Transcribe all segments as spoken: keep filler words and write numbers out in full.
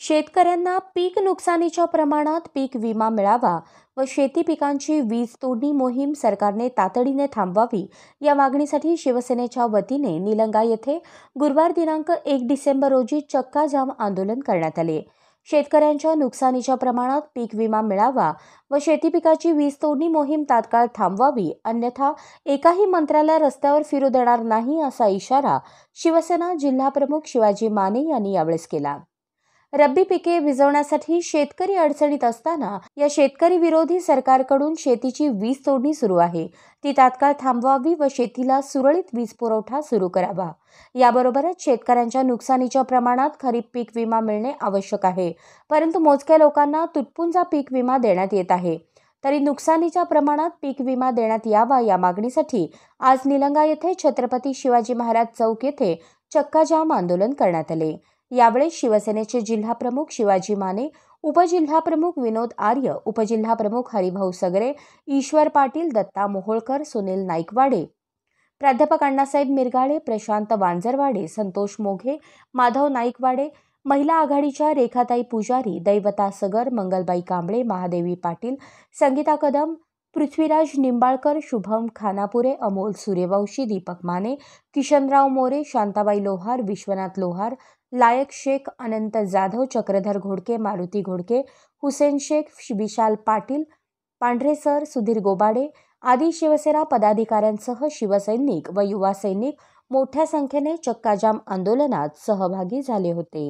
शेतकऱ्यांना पीक नुकसानीच्या प्रमाणात पीक विमा मिळावा व शेती पिकांची वीज तोडणी मोहीम सरकारने तातडीने थांबवावी या मागणीसाठी शिवसेनेच्या वतीने निलंगा येथे गुरुवार दिनांक एक डिसेंबर रोजी चक्का जाम आंदोलन करण्यात आले। शेतकऱ्यांच्या नुकसानीच्या प्रमाणात पीक विमा मिळावा व शेती पिकाची वीज तोडणी मोहीम तात्काळ थांबवावी, अन्यथा एकाही मंत्र्याला रस्त्यावर फिरू देणार नाही असा इशारा शिवसेना जिल्हाप्रमुख शिवाजी माने यांनी यावेळेस केला। रब्बी पिके भिजवण्यासाठी शेतकरी अडचणीत असताना या शेतकरी विरोधी सरकारकडून शेतीची वीज तोडणी सुरू आहे, ती तात्काळ थांबवावी व शेतीला सुरळीत वीज पुरवठा सुरू करावा। याबरोबरच शेतकऱ्यांच्या नुकसानीच्या प्रमाणात खरीप पीक विमा मिळणे आवश्यक आहे, परंतु मोजक्या लोकांना तुटपुंजा पीक विमा देण्यात येत आहे। तरी नुकसानीच्या प्रमाणात पीक विमा देण्यात यावा या मागणीसाठी आज निलंगा येथे छत्रपती शिवाजी महाराज चौक येथे चक्का जाम आंदोलन करण्यात आले। यावेळी शिवसेनेचे जिल्हाप्रमुख शिवाजी माने, उपजिल्हाप्रमुख विनोद आर्य, उपजिल्हाप्रमुख हरिभाऊ सगरे, ईश्वर पाटील, दत्ता मोहोळकर, सुनील नाईकवाडे, प्राध्यापक अण्णासाहेब मिरगाळे, प्रशांत वांजरवाडे, संतोष मोघे, माधव नाईकवाडे, महिला आघाडीच्या रेखाताई पुजारी, दैवता सगर, मंगलबाई कांबळे, महादेवी पाटील, संगीता कदम, पृथ्वीराज निंबाळकर, शुभम खानापुरे, अमोल सूर्यवंशी, दीपक माने, किशनराव मोरे, शांताबाई लोहार, विश्वनाथ लोहार, लायक शेख, अनंत जाधव, चक्रधर घोडके, मारुती घोडके, हुसेन शेख, विशाल पाटील, पांढरे सर, सुधीर गोबाडे आदी शिवसेना पदाधिकाऱ्यांसह शिवसैनिक व युवा सैनिक मोठ्या संख्येने चक्काजाम आंदोलनात सहभागी झाले होते।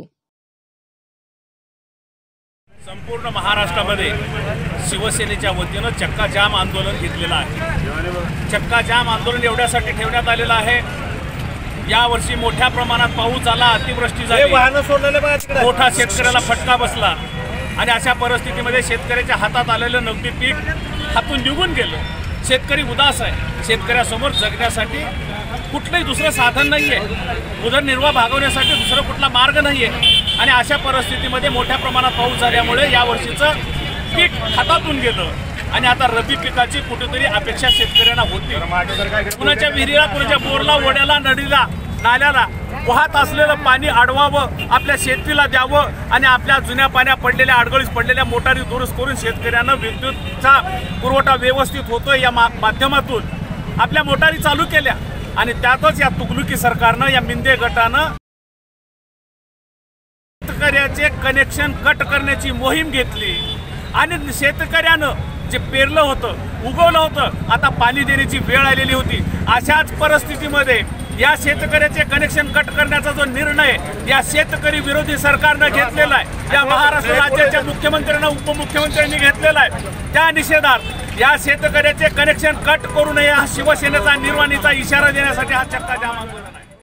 संपूर्ण महाराष्ट्रामध्ये शिवसेनेच्या वतीनं चक्का जाम आंदोलन घेतलेलं आहे। चक्का जाम आंदोलन एवढ्यासाठी ठेवण्यात आलेलं आहे, यावर्षी मोठ्या प्रमाणात पाऊस आला, अतिवृष्टी झाली, मोठा शेतकऱ्याला फटका बसला आणि अशा परिस्थितीमध्ये शेतकऱ्याच्या हातात आलेलं नगदी पीक हातून निघून गेलं। शेतकरी उदास आहे, शेतकऱ्यासमोर जगण्यासाठी कुठलंही दुसरं साधन नाही आहे, उदरनिर्वाह भागवण्यासाठी दुसरा कुठला मार्ग नाही आहे आणि अशा परिस्थितीमध्ये मोठ्या प्रमाणात पाऊस झाल्यामुळे यावर्षीचं पीक हातातून गेलं आणि आता रब्बी पिकाची कुठेतरी अपेक्षा शेतकऱ्यांना होती। कुणाच्या विहिरीला, कुणाच्या बोरला, ओढ्याला, नदीला, नाल्याला वाहत असलेलं पाणी अडवावं, आपल्या शेतीला द्यावं आणि आपल्या जुन्या पाण्या पडलेल्या, अडगळीस पडलेल्या मोटारी दुरुस्त करून शेतकऱ्यांना विद्युतचा पुरवठा व्यवस्थित होतोय या माध्यमातून आपल्या मोटारी चालू केल्या आणि त्यातच या तुगलुकी सरकारनं, या मिंदे गटानं शेतकऱ्याचे कनेक्शन कट करण्याची मोहीम घेतली आणि शेतकऱ्यानं जे पेरलं होतं, उगवलं होतं, आता पाणी देण्याची वेळ आलेली होती। अशाच परिस्थितीमध्ये या शेतकऱ्याचे कनेक्शन कट करण्याचा जो निर्णय या शेतकरी विरोधी सरकारनं घेतलेला आहे, या महाराष्ट्र राज्याच्या मुख्यमंत्र्यांना, उपमुख्यमंत्र्यांनी घेतलेला आहे, त्या निषेधार्थ या शेतकऱ्याचे कनेक्शन कट करू नये हा शिवसेनेचा निर्वाणीचा इशारा देण्यासाठी हा चक्का जाम आंदोलन आहे।